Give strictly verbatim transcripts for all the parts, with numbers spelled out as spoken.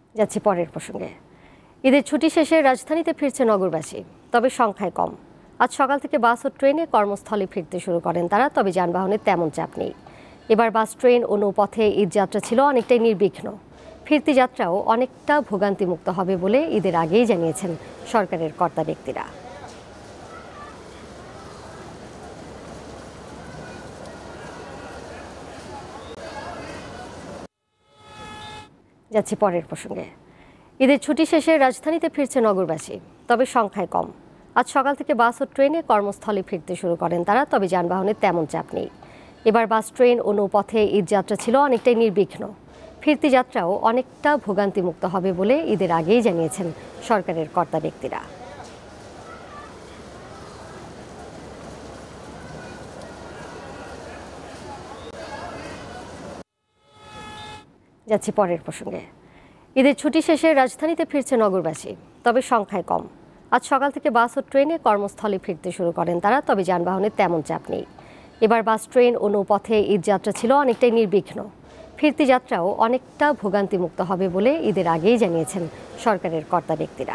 যাচ্ছি পরের প্রসঙ্গে। ঈদের ছুটি শেষে রাজধানীতে ফিরছে নগরবাসী, তবে সংখ্যায় কম। আজ সকাল থেকে বাস ও ট্রেনে কর্মস্থলে ফিরতে শুরু করেন তারা, তবে যানবাহনের তেমন চাপ নেই। এবার বাস, ট্রেন ও নৌপথে ঈদ যাত্রা ছিল অনেকটাই নির্বিঘ্ন। ফিরতি যাত্রাও অনেকটা ভোগান্তিমুক্ত হবে বলে ঈদের আগেই জানিয়েছেন সরকারের কর্তা ব্যক্তিরা। যাচ্ছি পরের প্রসঙ্গে। ঈদের ছুটি শেষে রাজধানীতে ফিরছে নগরবাসী, তবে সংখ্যায় কম। আজ সকাল থেকে বাস ও ট্রেনে কর্মস্থলে ফিরতে শুরু করেন তারা, তবে যানবাহনের তেমন চাপ নেই। এবার বাস, ট্রেন ও নৌপথে ঈদ যাত্রা ছিল অনেকটাই নির্বিঘ্ন। ফিরতি যাত্রাও অনেকটা ভোগান্তিমুক্ত হবে বলে ঈদের আগেই জানিয়েছেন সরকারের কর্তা ব্যক্তিরা। যাচ্ছি পরের প্রসঙ্গে। ঈদের ছুটি শেষে রাজধানীতে ফিরছে নগরবাসী, তবে সংখ্যায় কম। আজ সকাল থেকে বাস ও ট্রেনে কর্মস্থলে ফিরতে শুরু করেন তারা, তবে যানবাহনের তেমন চাপ নেই। এবার বাস, ট্রেন ও নৌপথে ঈদ যাত্রা ছিল অনেকটাই নির্বিঘ্ন। ফিরতি যাত্রাও অনেকটা ভোগান্তিমুক্ত হবে বলে ঈদের আগেই জানিয়েছেন সরকারের কর্তা ব্যক্তিরা।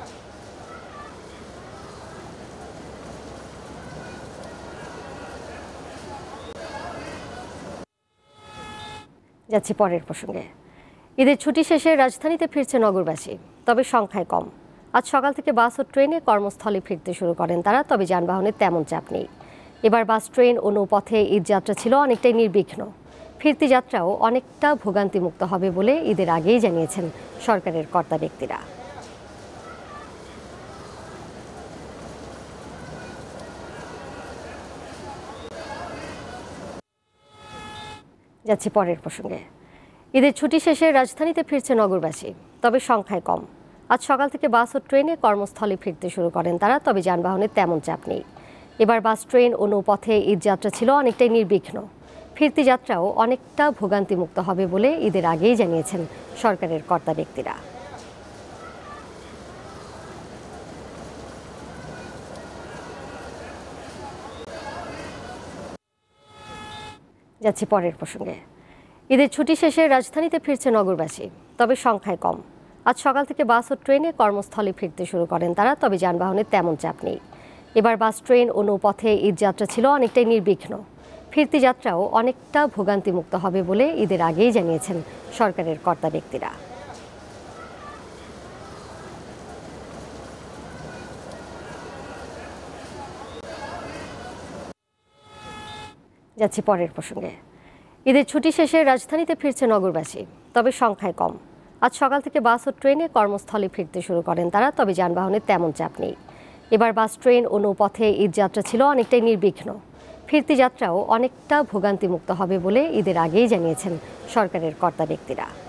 যাচ্ছি পরের প্রসঙ্গে। ঈদের ছুটি শেষে রাজধানীতে ফিরছে নগরবাসী, তবে সংখ্যায় কম। আজ সকাল থেকে বাস ও ট্রেনে কর্মস্থলে ফিরতে শুরু করেন তারা, তবে যানবাহনের তেমন চাপ নেই। এবার বাস, ট্রেন ও নৌপথে ঈদ যাত্রা ছিল অনেকটাই নির্বিঘ্ন। ফিরতি যাত্রাও অনেকটা ভোগান্তিমুক্ত হবে বলে ঈদের আগেই জানিয়েছেন সরকারের কর্তা ব্যক্তিরা। যাচ্ছি পরের প্রসঙ্গে। ঈদের ছুটি শেষে রাজধানীতে ফিরছে নগরবাসী, তবে সংখ্যায় কম। আজ সকাল থেকে বাস ও ট্রেনে কর্মস্থলে ফিরতে শুরু করেন তারা, তবে যানবাহনের তেমন চাপ নেই। এবার বাস, ট্রেন ও নৌপথে ঈদ যাত্রা ছিল অনেকটাই নির্বিঘ্ন। ফিরতি যাত্রাও অনেকটা ভোগান্তিমুক্ত হবে বলে ঈদের আগেই জানিয়েছেন সরকারের কর্তা ব্যক্তিরা। যাচ্ছি পরের প্রসঙ্গে। ঈদের ছুটি শেষে রাজধানীতে ফিরছে নগরবাসী, তবে সংখ্যায় কম। আজ সকাল থেকে বাস ও ট্রেনে কর্মস্থলে ফিরতে শুরু করেন তারা, তবে যানবাহনের তেমন চাপ নেই। এবার বাস, ট্রেন ও নৌপথে ঈদ যাত্রা ছিল অনেকটাই নির্বিঘ্ন। ফিরতি যাত্রাও অনেকটা ভোগান্তিমুক্ত হবে বলে ঈদের আগেই জানিয়েছেন সরকারের কর্তা ব্যক্তিরা। যাচ্ছি পরের প্রসঙ্গে। ঈদের ছুটি শেষে রাজধানীতে ফিরছে নগরবাসী, তবে সংখ্যায় কম। আজ সকাল থেকে বাস ও ট্রেনে কর্মস্থলে ফিরতে শুরু করেন তারা, তবে যানবাহনের তেমন চাপ নেই। এবার বাস, ট্রেন ও নৌপথে ঈদ যাত্রা ছিল অনেকটাই নির্বিঘ্ন। ফিরতি যাত্রাও অনেকটা ভোগান্তিমুক্ত হবে বলে ঈদের আগেই জানিয়েছেন সরকারের কর্তা ব্যক্তিরা।